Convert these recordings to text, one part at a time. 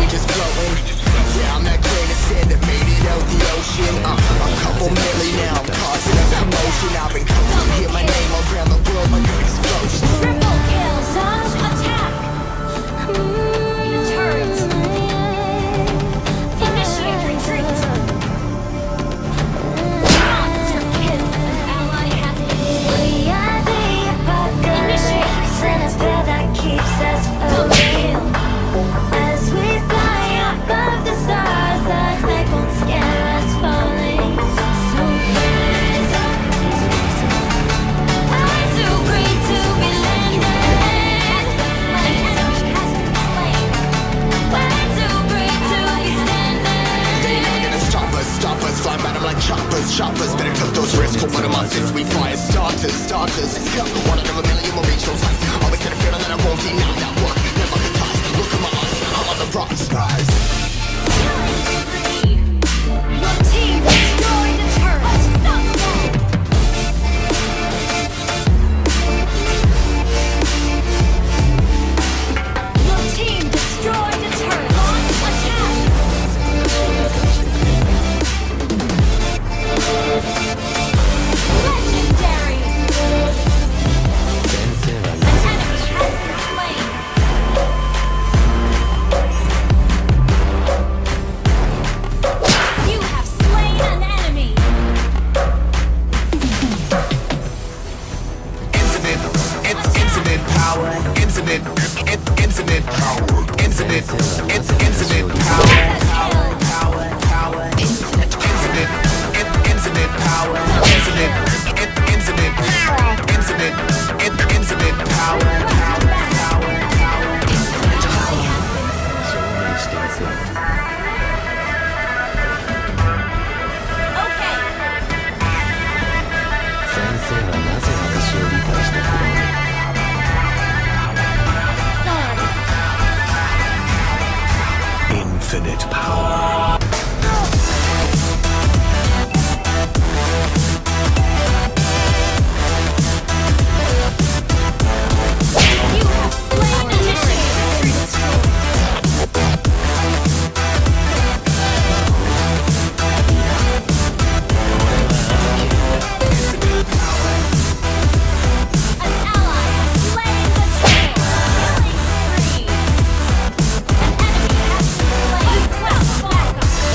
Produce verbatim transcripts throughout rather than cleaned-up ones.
we just floating. Yeah, I'm that grain of sand that made it out the ocean. uh, A couple milli now, I'm causing a commotion. I've been coming to hear my name around the world like an explosion. Triple kill, Zaj, attack! Turret! Initiate retreat! Monster kill! Ally has been slain. Initiate retreat! That keeps us kill. As we fly above the stars, that they won't scare us falling. So rise up. I'm too great to be landed. An enemy has been slain. Way too great to be standing. They never gonna stop us, stop us. Fly by them like choppers, choppers. Better cut those risks. One of my fists, we fire starters, starters. Let's go. One out of a million will reach those heights. Always had a feeling that I won't deny that work. Never could toss. Look at my eyes, I'm on the rocks. Rise. Your team destroyed the turret. Unstoppable. Your team destroyed the turret. Launch attack. Legendary. An enemy has been slain. You have slain an enemy. Infinite, in, infinite power, infinite, in, infinite power, infinite, in, infinite power, power, power, power, infinite, infinite, in, infinite power, infinite, in, infinite power, infinite, in, infinite power, power, power, power, infinite power. 証明してみせる。 Okay. 先生はなぜ私を理解してくれない？ Infinite power. You have slain an enemy. An ally has slain the tail. Killing spree. An enemy has been slain. Unstoppable.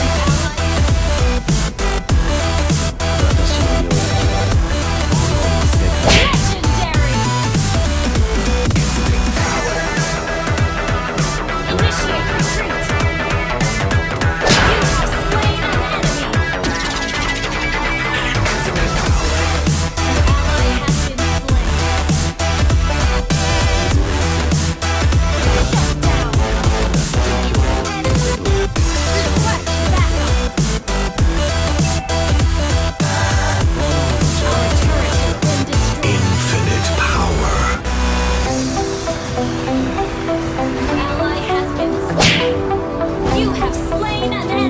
Legendary. Initiate retreat. You have slain an enemy. An ally has been slain. Shut down. Request backup. Our turret has been destroyed. Infinite power. Ally has been slain. You have slain an enemy.